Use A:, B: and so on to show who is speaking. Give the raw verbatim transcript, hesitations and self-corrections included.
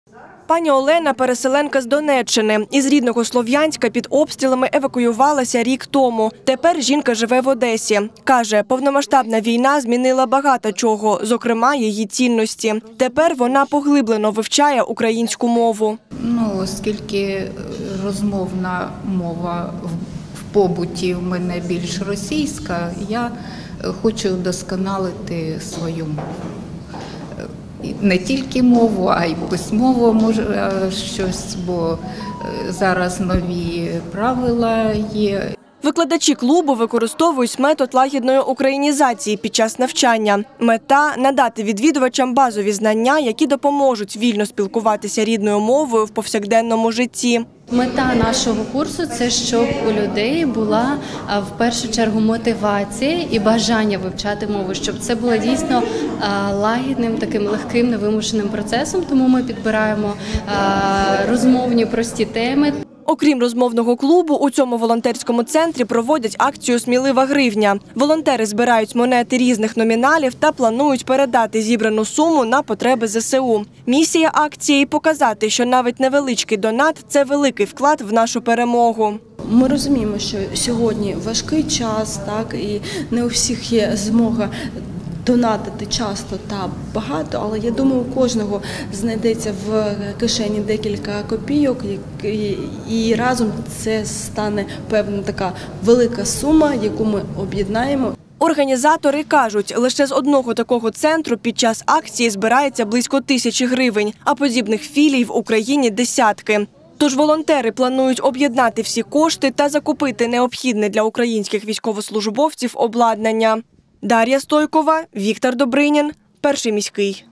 A: Пані Олена – переселенка з Донеччини. Із рідного Слов'янська під обстрілами евакуювалася рік тому. Тепер жінка живе в Одесі. Каже, повномасштабна війна змінила багато чого, зокрема її цінності. Тепер вона поглиблено вивчає українську мову.
B: Ну, оскільки розмовна мова в побуті в мене більш російська, я хочу вдосконалити свою мову. Не тільки мову, а й письмово може щось, бо зараз нові правила є.
A: Викладачі клубу використовують метод лагідної українізації під час навчання. Мета – надати відвідувачам базові знання, які допоможуть вільно спілкуватися рідною мовою в повсякденному житті.
C: Мета нашого курсу – це щоб у людей була в першу чергу мотивація і бажання вивчати мову, щоб це було дійсно лагідним, таким легким, невимушеним процесом. Тому ми підбираємо розмовні прості теми.
A: Окрім розмовного клубу, у цьому волонтерському центрі проводять акцію «Смілива гривня». Волонтери збирають монети різних номіналів та планують передати зібрану суму на потреби зе се у. Місія акції – показати, що навіть невеличкий донат – це великий вклад в нашу перемогу.
D: Ми розуміємо, що сьогодні важкий час, так, і не у всіх є змога донатити часто та багато, але я думаю, у кожного знайдеться в кишені декілька копійок, і разом це стане певна така велика сума, яку ми об'єднаємо.
A: Організатори кажуть, лише з одного такого центру під час акції збирається близько тисячі гривень, а подібних філій в Україні десятки. Тож волонтери планують об'єднати всі кошти та закупити необхідне для українських військовослужбовців обладнання. Дар'я Стойкова, Віктор Добринін, Перший міський.